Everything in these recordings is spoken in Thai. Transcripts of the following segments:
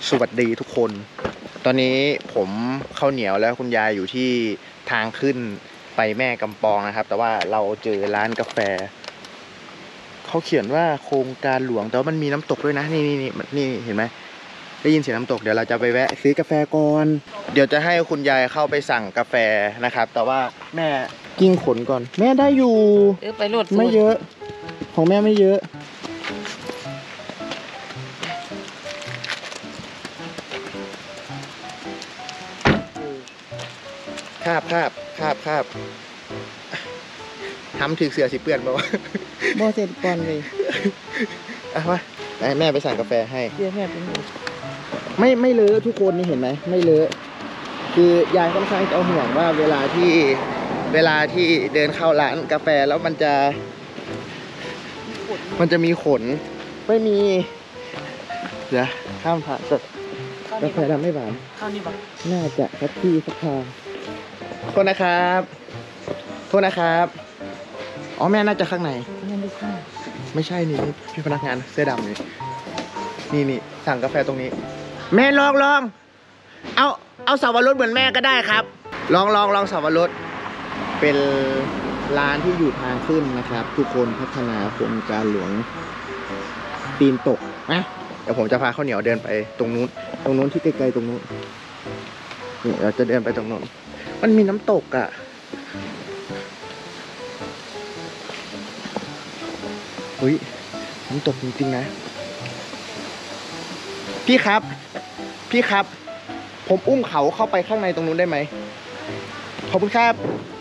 สวัสดีทุกคนตอนนี้ผมข้าวเหนียวแล้วคุณยายอยู่ที่ทางขึ้นไปแม่กำปองนะครับแต่ว่าเราเจอร้านกาแฟเขาเขียนว่าโครงการหลวงแต่ว่ามันมีน้ำตกด้วยนะนี่เห็นไหมได้ยินเสียงน้ำตกเดี๋ยวเราจะไปแวะซื้อกาแฟก่อนเดี๋ยวจะให้คุณยายเข้าไปสั่งกาแฟนะครับแต่ว่าแม่กิ้งขนก่อนแม่ได้อยู่ไปโหลดไม่เยอะของแม่ไม่เยอะคาบทำถึงเสือสิเปื่อนบ่บ่เสร็จก่อนเลยอ่ะมาแม่ไปสั่งกาแฟให้เดี๋ยวแม่เป็นไม่เลอะทุกคนนี่เห็นไหมไม่เลอะคือยายค่อนข้างจะห่วงว่าเวลาที่เดินเข้าร้านกาแฟแล้วมันจะมีขนไม่มีเดี๋ยวข้ามผ่านกาแฟดำไม่หวานข้าวนี่ปะน่าจะสักที่สักทางโทษนะครับอ๋อแม่น่าจะข้างในไม่ใช่นี่พี่พนักงานเสื้อดำนี่สั่งกาแฟตรงนี้แม่ลองเอาสับปะรดเหมือนแม่ก็ได้ครับลองสับปะรดเป็นร้านที่อยู่ทางขึ้นนะครับทุกคนพัฒนาโครงการหลวงตีนตกนะเดี๋ยวผมจะพาข้าวเหนียวเดินไปตรงนู้นที่ไกลๆตรงนู้นนี่เราจะเดินไปตรงนู้นมันมีน้ำตกอ่ะเฮ้ยน้ำตกจริงๆนะพี่ครับผมอุ้มเขาเข้าไปข้างในตรงนู้นได้ไหมขอบคุณครับ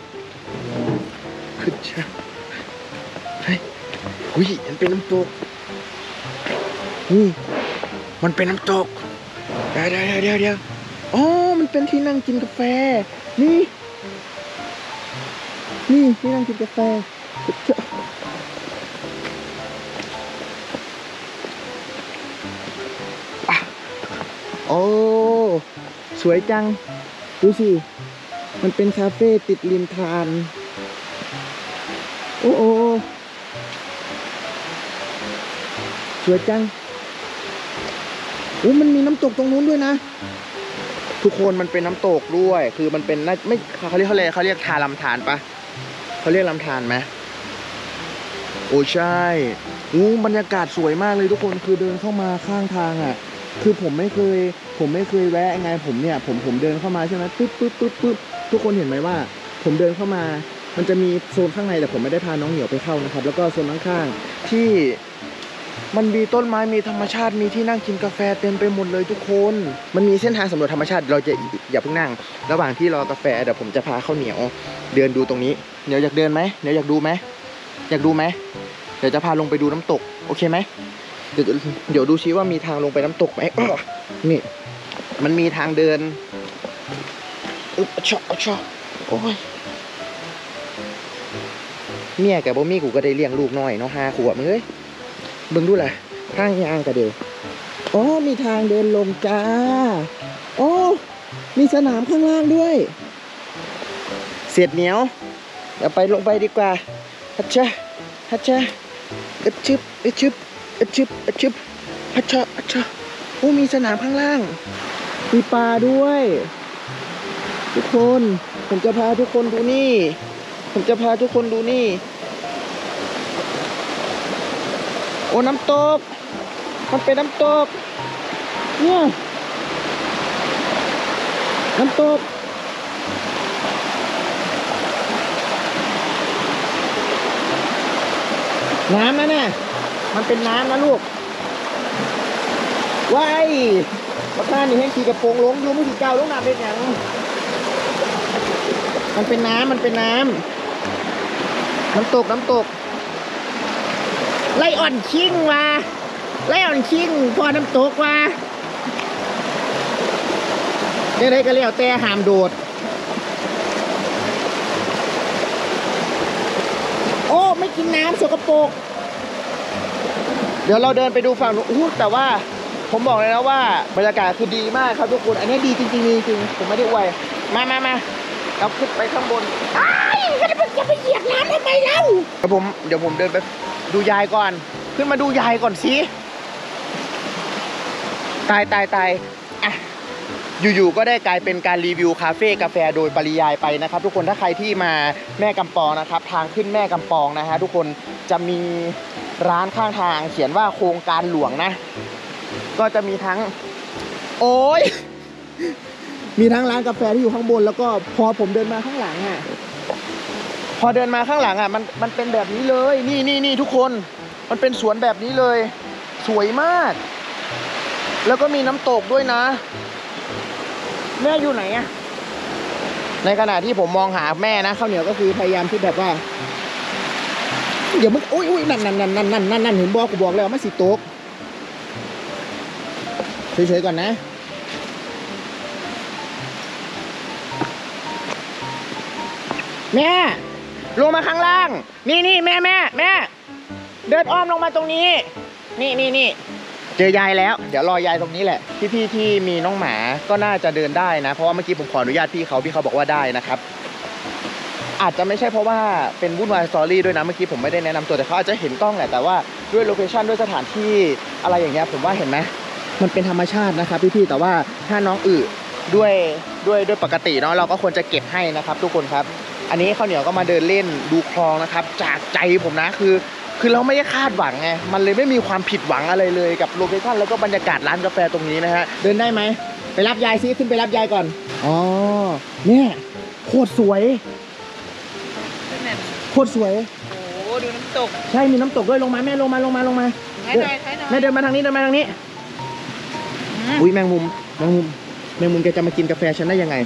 ขึ้นช้าเฮ้ยมันเป็นน้ำตกนี่มันเป็นน้ำตกเดี๋ยวอ๋อมันเป็นที่นั่งกินกาแฟนี่ที่นั่งกินกาแฟโอ้สวยจังดูสิมันเป็นคาเฟ่ติดริมทานโอ้สวยจังมันมีน้ำตกตรงนู้นด้วยนะทุกคนมันเป็นน้ำตกด้วยคือมันเป็นไม่เขาเรียกทานลำธารปะเขาเรียกลำธารไหมโอ้ใช่บรรยากาศสวยมากเลยทุกคนคือเดินเข้ามาข้างทางอ่ะคือผมไม่เคยแวะไงผมเดินเข้ามาใช่ไหมปึ๊บทุกคนเห็นไหมว่าผมเดินเข้ามามันจะมีโซนข้างในแต่ผมไม่ได้พาน้องเหนียวไปเข้านะครับแล้วก็โซนข้างๆที่มันมีต้นไม้มีธรรมชาติมีที่นั่งกินกาแฟเต็มไปหมดเลยทุกคนมันมีเส้นทางสำรวจธรรมชาติเราจะอย่าเพิ่งนั่งระหว่างที่รอกาแฟเดี๋ยวผมจะพาข้าวเหนียวเดินดูตรงนี้เดี๋ยวอยากเดินไหมเดี๋ยวอยากดูไหมเดี๋ยวจะพาลงไปดูน้ำตกโอเคไหมเดี๋ยวดูซิว่ามีทางลงไปน้ำตกไหมนี่มันมีทางเดินชอโอ้ยเมียกับบ่มีกูก็ได้เลี้ยงลูกน้อยเนาะ5 ขวบเอ้ยเบิ่งดูแหละข้างยางกระเดียวอ๋อมีทางเดินลงจ้าโอ้มีสนามข้างล่างด้วยเสียดเหนียวเดี๋ยวไปลงไปดีกว่าฮัชชะอึดชึบฮัชชะโอ้มีสนามข้างล่างมีปลาด้วยทุกคนผมจะพาทุกคนดูนี่โอ้น้ำตกมันเป็นน้ำตกเนี่ยน้ำตกน้ำนะเนี่ยมันเป็นน้ำนะลูกว้ายประธานนี่ให้ขี่กระโปรงลงดูมือถือเก่าลงน้ำเป็นอย่างมันเป็นน้ำน้ำตกไล่อ่อนชิงว่ะพอน้ำตกว่ะยังไงก็แล้วแต่ห้ามโดดโอ้ไม่กินน้ำสกปรกเดี๋ยวเราเดินไปดูฝั่งนู้นแต่ว่าผมบอกเลยนะว่าบรรยากาศคือดีมากครับทุกคนอันนี้ดีจริงผมไม่ได้อวยมาเราขึ้นไปข้างบนจะไปเหยียบน้ำทำไมเล่าเดี๋ยวผมเดินไปดูยายก่อนขึ้นมาดูยายก่อนสิตายอ่ะอยู่ๆก็ได้กลายเป็นการรีวิวคาเฟ่กาแฟโดยปริยายไปนะครับทุกคนถ้าใครที่มาแม่กำปองนะครับทางขึ้นแม่กำปองนะฮะทุกคนจะมีร้านข้างทางเขียนว่าโครงการหลวงนะก็จะมีทั้งโอ้ยมีทั้งร้านกาแฟที่อยู่ข้างบนแล้วก็พอผมเดินมาข้างหลังอ่ะพอเดินมาข้างหลังอ่ะมันเป็นแบบนี้เลยนี่ทุกคนมันเป็นสวนแบบนี้เลยสวยมากแล้วก็มีน้ำตกด้วยนะแม่อยู่ไหนอะในขณะที่ผมมองหาแม่นะข้าวเหนียวก็คือพยายามที่แบบว่าเดี๋ยวมึงอุ้ยนั่นเห็นบอกกูบอกแล้วไม่สิตกเฉยๆก่อนนะแม่ลงมาข้างล่างนี่แม่เดินอ้อมลงมาตรงนี้นี่เจอยายแล้วเดี๋ยวรอยายตรงนี้แหละพี่ที่มีน้องหมาก็น่าจะเดินได้นะเพราะว่าเมื่อกี้ผมขออนุญาตพี่เขาบอกว่าได้นะครับอาจจะไม่ใช่เพราะว่าเป็นวุ่นวายสตอรี่ด้วยนะเมื่อกี้ผมไม่ได้แนะนำตัวแต่เขาอาจจะเห็นกล้องแหละแต่ว่าด้วยโลเคชั่นด้วยสถานที่อะไรอย่างเงี้ยผมว่าเห็นไหมมันเป็นธรรมชาตินะครับพี่แต่ว่าถ้าน้องด้วยปกติเนาะเราก็ควรจะเก็บให้นะครับทุกคนครับอันนี้ข้าวเหนียวก็มาเดินเล่นดูคลองนะครับจากใจผมนะคือเราไม่ได้คาดหวังไงมันเลยไม่มีความผิดหวังอะไรเลยกับโลเคชั่นแล้วก็บรรยากาศร้านกาแฟตรงนี้นะฮะเดินได้ไหมไปรับยายซิขึ้นไปรับยายก่อนอ๋อเนี่ยโคตรสวยโคตรสวยโอ้ดูน้ำตกใช่มีน้ำตกด้วยลงมาแม่ลงมาแม่เดินมาทางนี้อุ้ยแมงมุมแกจะมากินกาแฟฉันได้ยังไง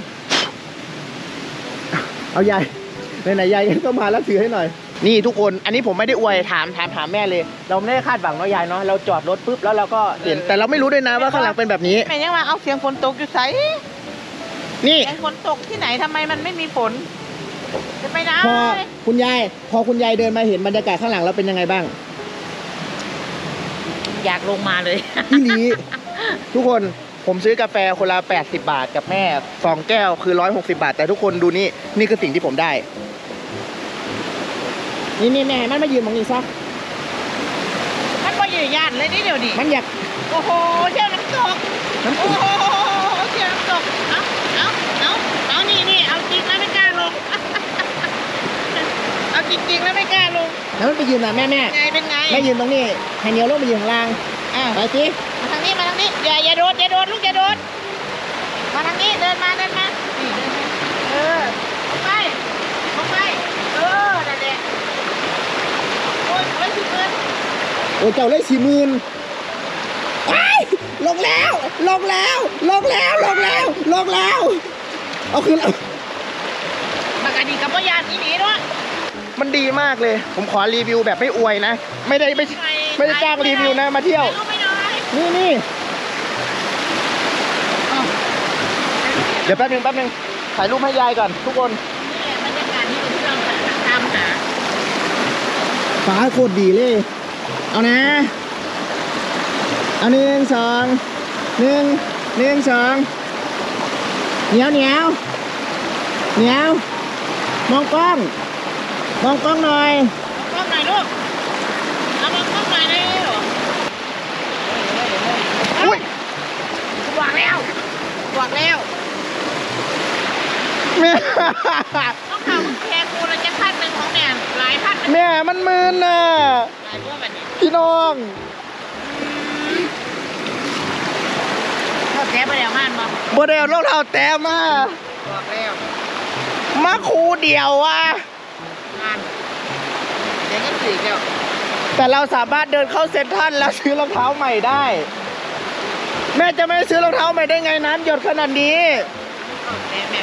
เอายายไหนยายก็มาแล้วถือให้หน่อยนี่ทุกคนอันนี้ผมไม่ได้อวยถามแม่เลยเราไม่ได้คาดหวังเนาะยายเนาะเราจอดรถปุ๊บแล้วเราก็เห็นแต่เราไม่รู้ด้วยนะว่าข้างหลังเป็นแบบนี้แม่ยังว่าเอาเสียงฝนตกอยู่ไสนี่เสียงฝนตกที่ไหนทำไมมันไม่มีฝนจะไปไหนพอคุณยายเดินมาเห็นบรรยากาศข้างหลังเราเป็นยังไงบ้างอยากลงมาเลยพี่ลีทุกคนผมซื้อกาแฟคนละ80 บาทกับแม่2 แก้วคือ160 บาทแต่ทุกคนดูนี่คือสิ่งที่ผมได้นี่แม่มันมายืนมองนี่ซะมันก็ยืนยันเลยนี่เดี๋ยวดิมันอยากโอ้โหเที่ยวน้ำตกโอ้โหเที่ยวน้ำตกเอานี่เอาจริงแล้วไม่กล้าลงเอาจริงแล้วไม่กล้าลงแล้วมันไปยืนนะแม่ไงเป็นไงไม่ยืนตรงนี้ให้เหนียวลงไปยืนข้างล่างไปสิมาทางนี้อย่าโดดลูกอย่าโดดมาทางนี้เดินมานี่ลงไปนั่นแหละโอ้ยเจ้าเลย40,000ลงแล้วเอาคืนแล้วปกติกับพ่อยานนี่หนีด้วยมันดีมากเลยผมขอรีวิวแบบไม่อวยนะไม่ได้จ้างรีวิวนะมาเที่ยวนี่เดี๋ยวแป๊บนึงถ่ายรูปให้ยายก่อนทุกคนบรรยากาศที่เราตามหาฟ้าโคตรดีเลยเอานะเอา1 2 1 2เหนียวมองกล้องหน่อยมองกล้องหน่อยลูกเอามองกล้องหน่อยเลยอุ้ยหวังแล้วแม่ต้องทำแค่กูเราจะพันหนึ่งของแม่หลายพันแม่มันมึนน่ะพี่น้องแต้ไปแล้วมันบ่ได้เอารองเท้าแต้มาบอกแล้วมาคูเดียวอ่ะเดี๋ยวก็สีเดียวแต่เราสามารถเดินเข้าเซ็นทรัลแล้วซื้อรองเท้าใหม่ได้แม่จะไม่ซื้อรองเท้าใหม่ได้ไงน้ำหยดขนาดนี้แม่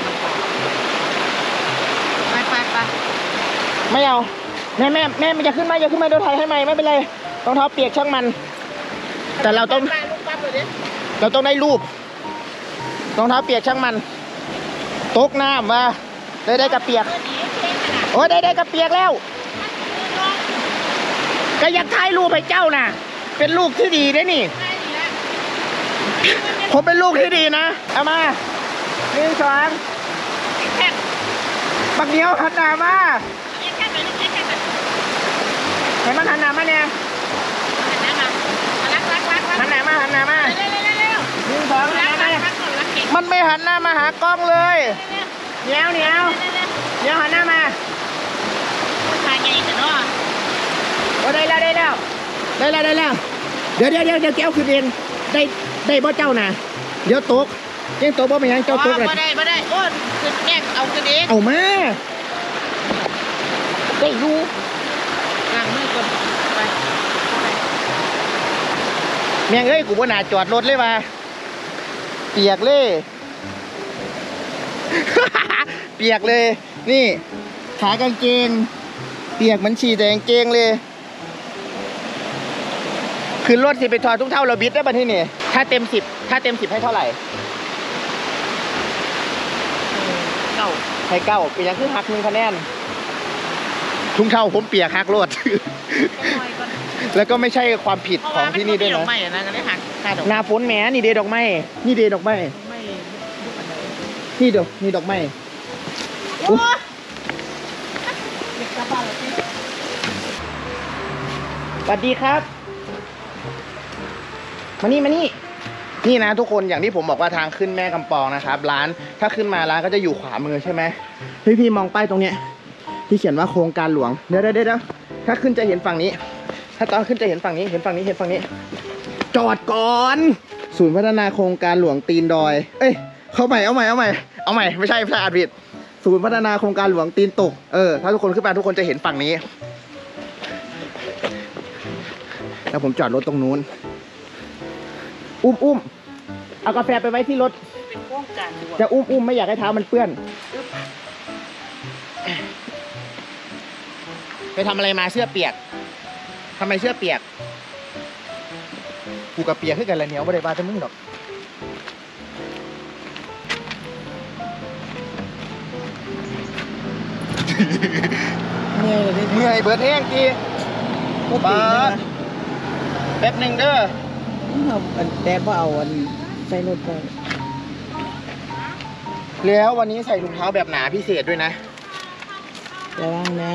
ไปไม่เอาแม่มันจะขึ้นมาเดี๋ยวถ่ายให้ใหม่ไม่เป็นไรรองเท้าเปียกช่างมันแต่เราต้องได้รูปรองเท้าเปียกช่างมันตกน้ำมาได้กระเปียกโอ้ยได้กระเปียกแล้วก็อยากถ่ายรูปให้เจ้าน่ะเป็นลูกที่ดีได้นี่ผมเป็นลูกที่ดีนะเอามา1 2บักเหนียวหันหน้ามาเห็นมันหันหน้ามาเนี่ยหันหน้ามา 2 3 มันไม่หันหน้ามาหากล้องเลยเหนียวหันหน้ามาตาใหญ่กันเนาะโอ้ได้แล้วเดี๋ยวแก้วคือเองได้บ่เจ้านะเดี๋ยวตกยังตกบ่เป็นยังเจ้าตกเลยบ่ได้โอ้ขึ้นแยกเอาขึ้นเองเอามาได้รู้ล้างมือก่อนไปแม่งเอ้ยกูบ่น่าจอดรถเลยว่ะเปียกเลย เปียกเลย นี่ขากางเกงเปียกมันฉี่แต่กางเกงเลยขึ้นรถสิไปถอดทุกเท่าเราบิดได้ป่ะที่นี่ถ้าเต็ม 10ให้เท่าไหร่เก่าให้เก้าเป็นยังคือหัก1คะแนนทุ่งเท่าผมเปียกหักรถ แล้วก็ไม่ใช่ความผิดของที่นี่ด้วยนะไม่นะก็ได้หักค่าดอกหน้าฝนแหมนี่เดดอกไม้นี่เดดอกไม้ไม่นี่ดอกไม้โอ้เด็กกลับบ้านแล้วสิสวัสดีครับมานี่นี่นะทุกคนอย่างที่ผมบอกว่าทางขึ้นแม่กำปองนะครับร้านถ้าขึ้นมาร้านก็จะอยู่ขวามือใช่ไหมพี่มองป้ายตรงเนี้ยที่เขียนว่าโครงการหลวงเดี๋ยวถ้าขึ้นจะเห็นฝั่งนี้ ถ้าตอนขึ้นจะเห็นฝั่งนี้จอดก่อนศูนย์พัฒนาโครงการหลวงตีนดอยเอ้ยเอาใหม่ไม่ใช่พลาดผิดศูนย์พัฒนาโครงการหลวงตีนตกถ้าทุกคนขึ้นมาทุกคนจะเห็นฝั่งนี้แล้วผมจอดรถตรงนู้นอุ้มเอากาแฟไปไว้ที่รถเป็นโครงการด่วนจะอุ้มไม่อยากให้เท้ามันเปื้อนไปทำอะไรมาเสื้อเปียกทำไมเสื้อเปียกกูกับเปียกขึ้นกันละเหนียวไม่ได้บ้าจะมึงหรอกเมื่อยเบิดแห้งทีบ้าแป๊บหนึ่งเด้อแต่ว่าเอาอันใส่รถไปแล้ววันนี้ใส่ถุงเท้าแบบหนาพิเศษด้วยนะระวังนะ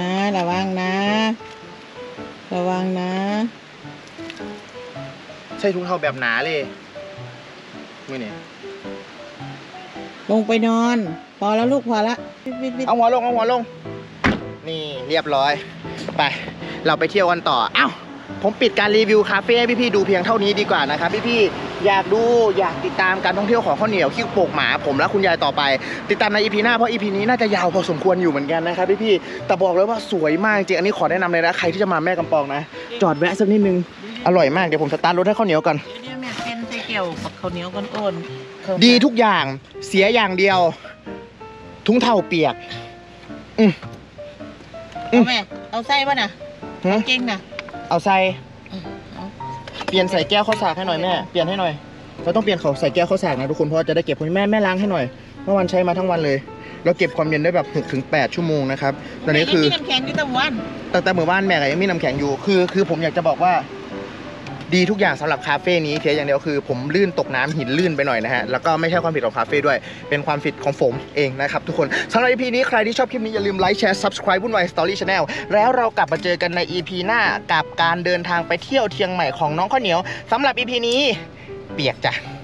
ใส่ถุงเท้าแบบหนาเลยมือนี่ลงไปนอนพอแล้วลูกพอละเอาหัวลงนี่เรียบร้อยไปเราไปเที่ยวกันต่อเอ้าผมปิดการรีวิวคาเฟ่ให้พี่ๆดูเพียงเท่านี้ดีกว่านะครับพี่ๆอยากติดตามการท่องเที่ยวของข้าวเหนียวขี้โปกหมาผมและคุณยายต่อไปติดตามใน EP หน้าเพราะ EP นี้น่าจะยาวพอสมควรอยู่เหมือนกันนะครับพี่ๆแต่บอกเลยว่าสวยมากจริงอันนี้ขอแนะนำเลยนะใครที่จะมาแม่กำปองนะจอดแวะสักนิดนึงอร่อยมากเดี๋ยวผมสตาร์ทรถให้ข้าวเหนียวก่อนเดี๋ยวแม่เป็นใส่เกี่ยวกับข้าวเหนียวก้อนดีทุกอย่างเสียอย่างเดียวถุงเท้าเปียกเอาแม่เอาใส่ป่ะน่ะเก่งน่ะเอาใส่เปลี่ยนใส่แก้วข้าวสากให้หน่อยแม่เปลี่ยนให้หน่อยเราต้องเปลี่ยนเขาใส่แก้วข้าวสากนะทุกคนเพราะจะได้เก็บแม่ล้างให้หน่อยเมื่อวันใช้มาทั้งวันเลยแล้วเก็บความเย็นได้แบบ6 ถึง 8 ชั่วโมงนะครับตอนนี้คือน้ำแข็งที่ตะวันตั้งแต่เมื่อวานแม่ก็ยังมีน้ำแข็งอยู่คือผมอยากจะบอกว่าดีทุกอย่างสำหรับคาเฟ่นี้เพียงอย่างเดียวคือผมลื่นตกน้ำหินลื่นไปหน่อยนะฮะแล้วก็ไม่ใช่ความผิดของคาเฟ่ด้วยเป็นความผิดของผมเองนะครับทุกคนสำหรับ EP นี้ใครที่ชอบคลิปนี้อย่าลืมไลค์แชร์ Subscribe วุ่นวาย Story Channel แล้วเรากลับมาเจอกันใน EP หน้ากับการเดินทางไปเที่ยวเชียงใหม่ของน้องข้าวเหนียวสำหรับ EP นี้เปียกจ้ะ